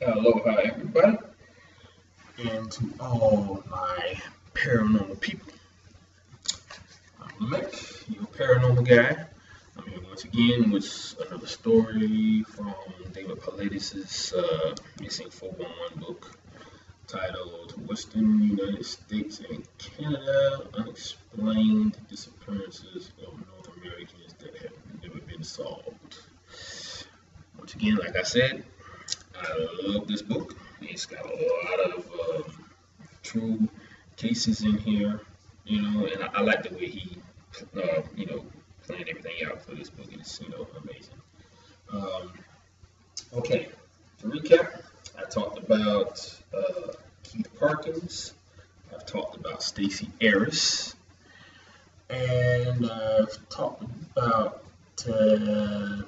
Aloha, everybody, and to all my paranormal people. I'm Mick, your paranormal guy. I'm here once again with another story from David Paulides' Missing 411 book titled Western United States and Canada Unexplained Disappearances of North Americans That Have Never Been Solved. Once again, like I said, I love this book. It's got a lot of true cases in here, and I like the way he, planned everything out for this book. It's, amazing. Okay, to recap, I talked about Keith Parkins. I've talked about Stacey Harris, and I've talked about the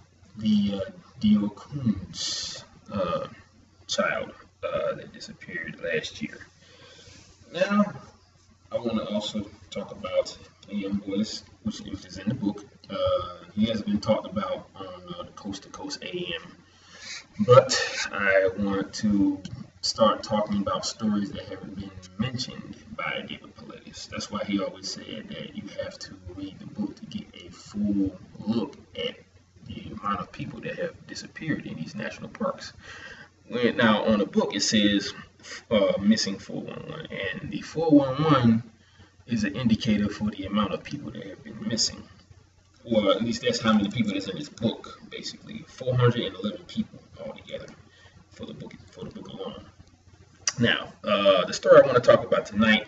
Dio Coons child that disappeared last year. Now, I want to also talk about a young boy, which is in the book. He has been talked about on the Coast to Coast AM, but I want to start talking about stories that haven't been mentioned by David Paulides. That's why he always said that you have to read the book to get a full look at the amount of people that have disappeared in these national parks. Now, on the book, it says missing 411, and the 411 is an indicator for the amount of people that have been missing. Or at least that's how many people that's in this book, basically. 411 people altogether for the book alone. Now, the story I want to talk about tonight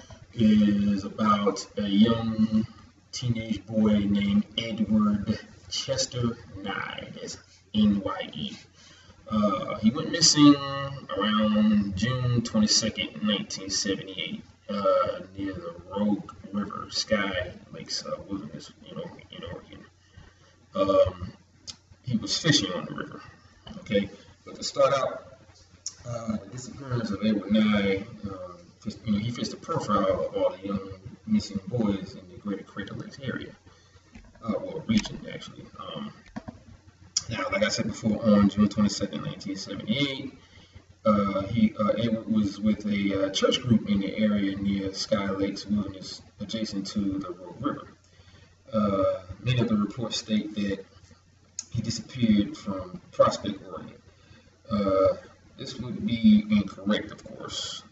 is about a young teenage boy named Edward Chester Nye. That's N-Y-E. He went missing around June 22nd, 1978, near the Rogue River, Sky Lakes Wilderness, in Oregon. He was fishing on the river. Okay, but to start out, the disappearance of Edward Nye, he fits the profile of all the young missing boys in the greater Crater Lakes area, or region, actually. Now, like I said before, on June 22nd, 1978, Edward was with a church group in the area near Sky Lakes Wilderness, adjacent to the Rogue River. Many of the reports state that he disappeared from Prospect, Oregon. This would be incorrect, of course.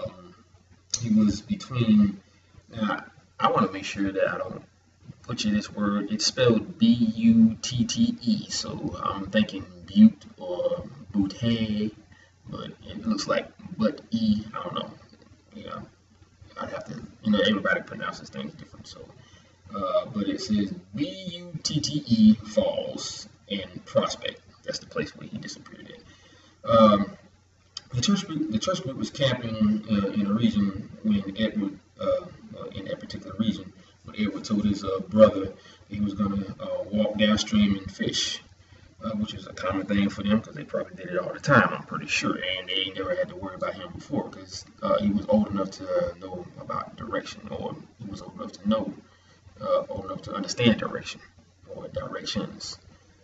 He was between. Now, I want to make sure that I don't butcher this word. It's spelled B-U-T-T-E, so I'm thinking Butte or Butte, but it looks like E. I don't know. I'd have to. Everybody pronounces things different, so. But it says B-U-T-T-E Falls and Prospect. That's the place where he disappeared at. The church group was camping in a region when Edward, in that particular region, when Edward told his brother he was going to walk downstream and fish, which is a common thing for them because they probably did it all the time, I'm pretty sure, and they never had to worry about him before because he was old enough to know about direction, or he was old enough to know, old enough to understand direction or directions.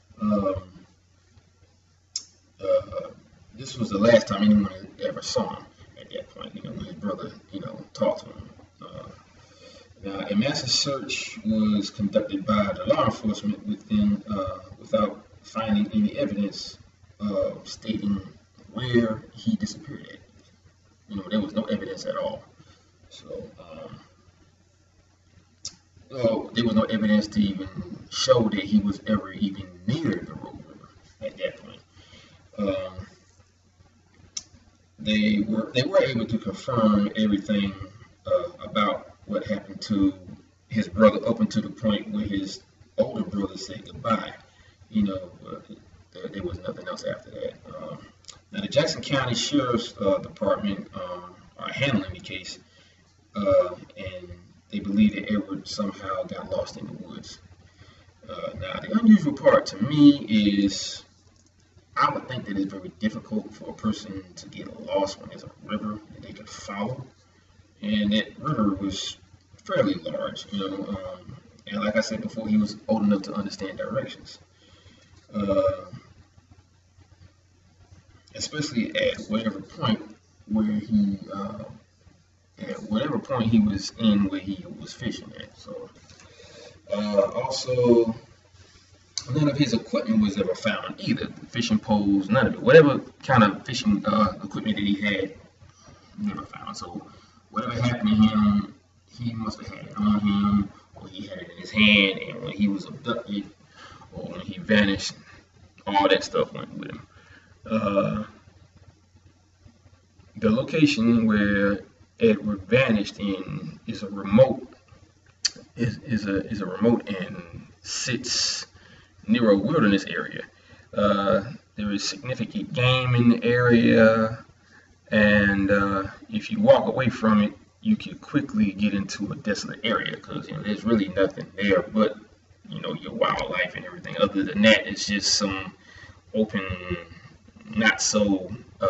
This was the last time anyone had ever saw him at that point, when his brother, talked to him. Now, a massive search was conducted by the law enforcement without finding any evidence stating where he disappeared at. There was no evidence at all. So, there was no evidence to even show that he was ever even near the Rogue River at that point. They were able to confirm everything about what happened to his brother up until the point where his older brother said goodbye. There was nothing else after that. Now, the Jackson County Sheriff's Department are handling the case, and they believe that Edward somehow got lost in the woods. Now, the unusual part to me is I would think that it's very difficult for a person to get lost when there's a river that they could follow. And that river was fairly large, and like I said before, he was old enough to understand directions. especially at whatever point where he at whatever point he was in where he was fishing at. So also, none of his equipment was ever found either. The fishing poles, none of it. Whatever kind of fishing equipment that he had, never found. So whatever happened to him, he must have had it on him, or he had it in his hand, and when he was abducted, or when he vanished, all that stuff went with him. The location where Edward vanished in is a remote and sits near a wilderness area. There is significant game in the area, and if you walk away from it, you can quickly get into a desolate area because there's really nothing there but your wildlife and everything. Other than that, it's just some open, not so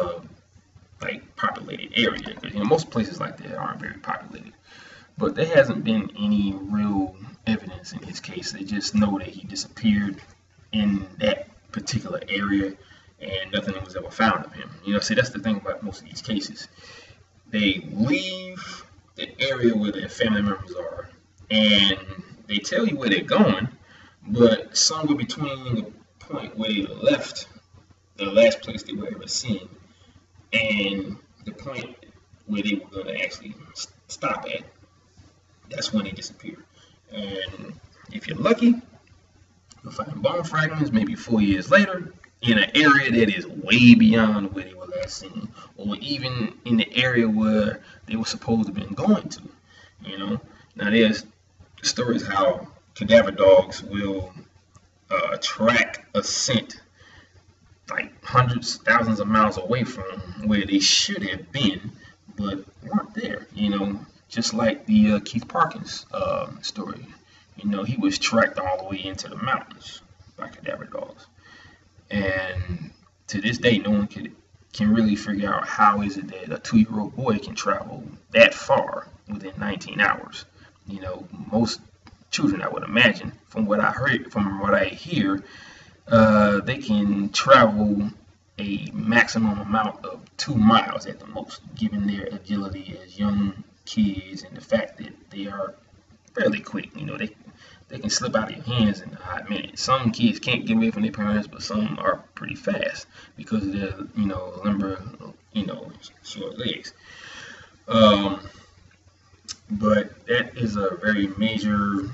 like populated area. Because most places like that aren't very populated. But there hasn't been any real evidence in his case. They just know that he disappeared in that particular area and nothing was ever found of him. See, that's the thing about most of these cases. They leave the area where their family members are and they tell you where they're going, but somewhere between the point where they left the last place they were ever seen and the point where they were going to actually stop at, that's when they disappear. And if you're lucky, you'll find bone fragments maybe 4 years later in an area that is way beyond where they were last seen, or even in the area where they were supposed to have been going to. Now there's stories how cadaver dogs will track a scent like hundreds, thousands of miles away from where they should have been, but weren't there. Just like the Keith Parkins story. He was tracked all the way into the mountains by cadaver dogs. And to this day, no one can really figure out how is it that a 2-year-old boy can travel that far within 19 hours. Most children, I would imagine, from what I hear, they can travel a maximum amount of 2 miles at the most, given their agility as young kids and the fact that they are fairly quick. They can slip out of your hands in a hot minute. Some kids can't get away from their parents, but some are pretty fast because of their limber, short legs. But that is a very major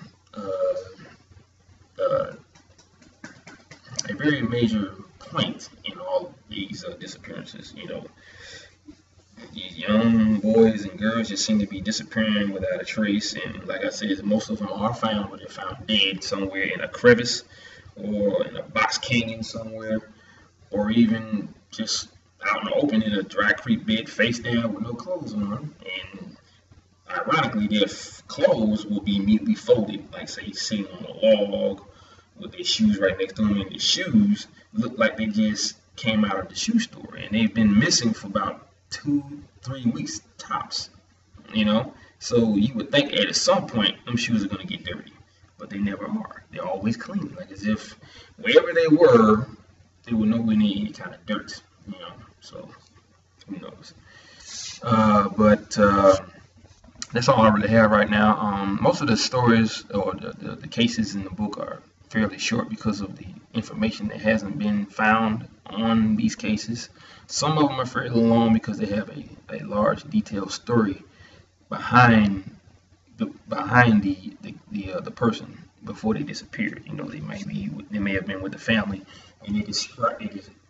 point in all of these disappearances. These young boys and girls just seem to be disappearing without a trace, and like I said, most of them are found, but they're found dead somewhere in a crevice or in a box canyon somewhere, or even just out in the open in a dry creek bed face down with no clothes on. And ironically, their clothes will be neatly folded, like say sitting on a log with their shoes right next to them, and the shoes look like they just came out of the shoe store, and they've been missing for about 2-3 weeks tops. So you would think at some point them shoes are going to get dirty, but they never are. They're always clean, like as if wherever they were nowhere near any kind of dirt. So who knows? But that's all I really have right now. Most of the stories or the cases in the book are fairly short because of the information that hasn't been found on these cases. Some of them are fairly long because they have a large detailed story behind the person before they disappeared. They may have been with the family, and they describe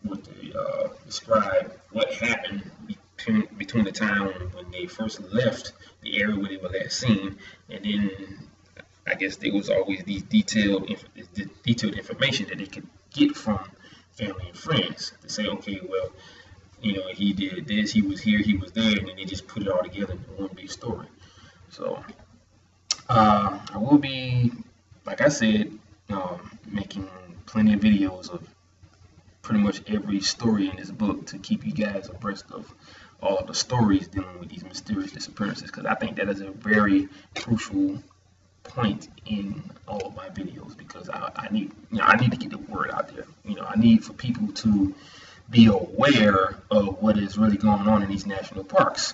what happened between the time when they first left the area where they were last seen, and then I guess there was always these detailed information that they could get from family and friends to say, okay, well, he did this, he was here, he was there, and then they just put it all together in one big story. So I will be, like I said, making plenty of videos of pretty much every story in this book to keep you guys abreast of all of the stories dealing with these mysterious disappearances, because I think that is a very crucial point in all of my videos, because I need to get the word out there. I need for people to be aware of what is really going on in these national parks.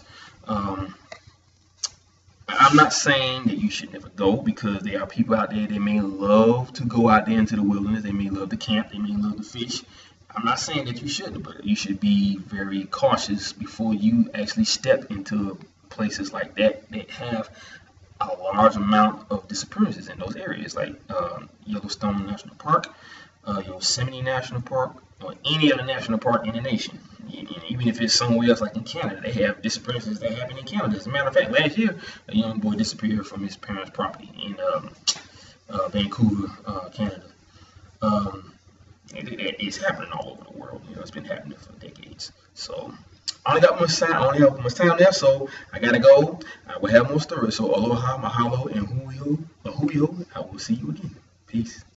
I'm not saying that you should never go, because there are people out there that may love to go out there into the wilderness. They may love to camp. They may love to fish. I'm not saying that you shouldn't, but you should be very cautious before you actually step into places like that that have a large amount of disappearances in those areas, like Yellowstone National Park, Yosemite National Park, or any other national park in the nation. Even if it's somewhere else, like in Canada, they have disappearances that happen in Canada. As a matter of fact, last year, a young boy disappeared from his parents' property in Vancouver, Canada. It's happening all over the world. It's been happening for decades. So I only got much time there, so I gotta go. I will have more stories. So aloha, mahalo, and hui ho. I will see you again. Peace.